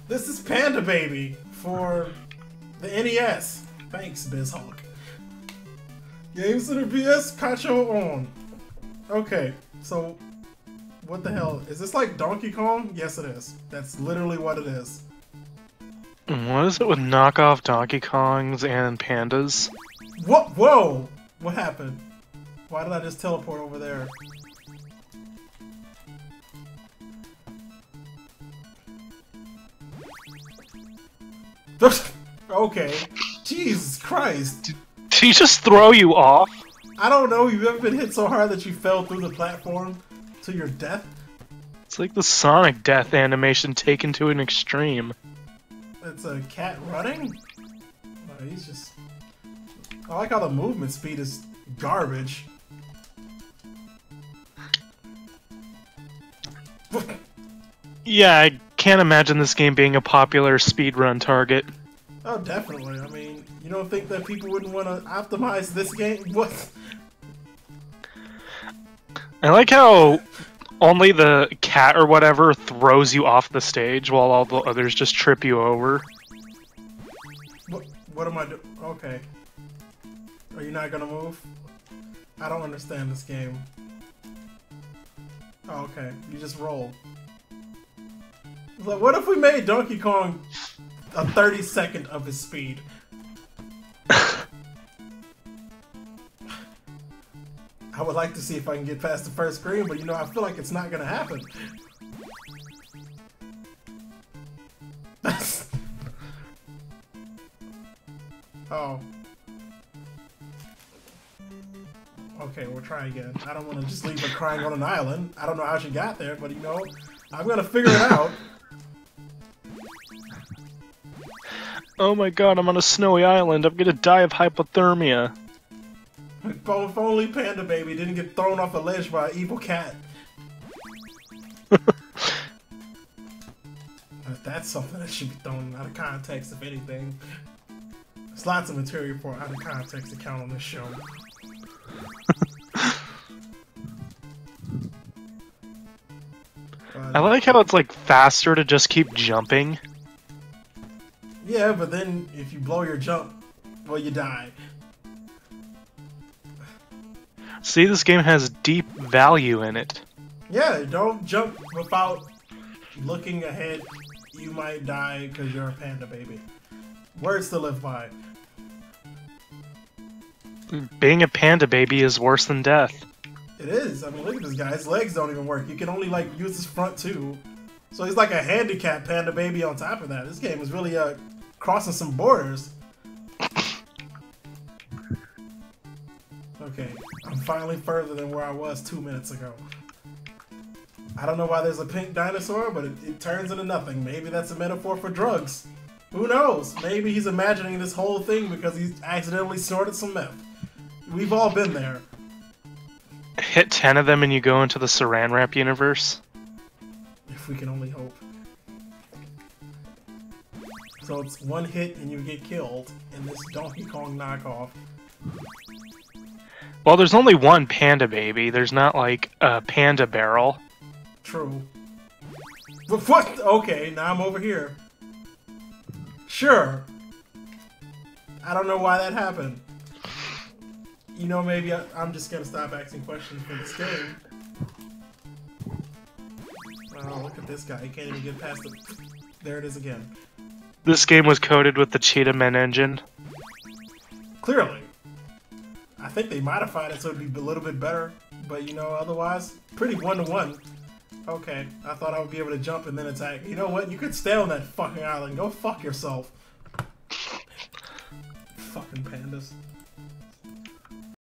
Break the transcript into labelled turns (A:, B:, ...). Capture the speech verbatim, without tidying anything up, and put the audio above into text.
A: This is Panda Baby for the N E S. Thanks, BizHawk. GameCenter B S Kamekaze on. Okay, so what the hell? Is this like Donkey Kong? Yes, it is. That's literally what it is.
B: What is it with knockoff Donkey Kongs and pandas?
A: What? Whoa! What happened? Why did I just teleport over there? Okay. Jesus Christ.
B: Did he just throw you off?
A: I don't know. You've ever been hit so hard that you fell through the platform to your death?
B: It's like the Sonic death animation taken to an extreme.
A: It's a cat running? No, he's just... I like how the movement speed is garbage.
B: Yeah, I can't imagine this game being a popular speedrun target.
A: Oh, definitely. I mean, you don't think that people wouldn't want to optimize this game? What?
B: I like how only the cat or whatever throws you off the stage while all the others just trip you over.
A: What, what am I doing? Okay. Are you not gonna move? I don't understand this game. Oh, okay. You just roll. Like, what if we made Donkey Kong a thirty second of his speed? I would like to see if I can get past the first screen, but you know, I feel like it's not gonna happen. Oh. Okay, we'll try again. I don't want to just leave her crying on an island. I don't know how she got there, but you know, I'm gonna figure it out.
B: Oh my god, I'm on a snowy island. I'm gonna die of hypothermia.
A: If only Panda Baby didn't get thrown off a ledge by an evil cat. That's something that should be thrown out of context, if anything. There's lots of material for out of context account on this show.
B: I like how it's like faster to just keep jumping.
A: Yeah, but then if you blow your jump, well, you die.
B: See, this game has deep value in it.
A: Yeah, don't jump without looking ahead. You might die because you're a Panda Baby. Words to live by.
B: Being a Panda Baby is worse than death.
A: It is. I mean, look at this guy. His legs don't even work. You can only, like, use his front two. So he's like a handicapped Panda Baby on top of that. This game is really, uh, crossing some borders. Okay, I'm finally further than where I was two minutes ago. I don't know why there's a pink dinosaur, but it, it turns into nothing. Maybe that's a metaphor for drugs. Who knows? Maybe he's imagining this whole thing because he's accidentally snorted some meth. We've all been there.
B: Hit ten of them and you go into the Saran Wrap universe.
A: If we can only hope. So it's one hit and you get killed in this Donkey Kong knockoff.
B: Well, there's only one Panda Baby. There's not like a Panda Barrel.
A: True. But what? Okay, now I'm over here. Sure. I don't know why that happened. You know, maybe I, I'm just gonna stop asking questions for this game. Oh, look at this guy. He can't even get past it. There it is again.
B: This game was coded with the Cheetah Men engine.
A: Clearly. I think they modified it so it'd be a little bit better. But, you know, otherwise, pretty one-to-one. Okay, I thought I would be able to jump and then attack. You know what? You could stay on that fucking island. Go fuck yourself. Fucking pandas.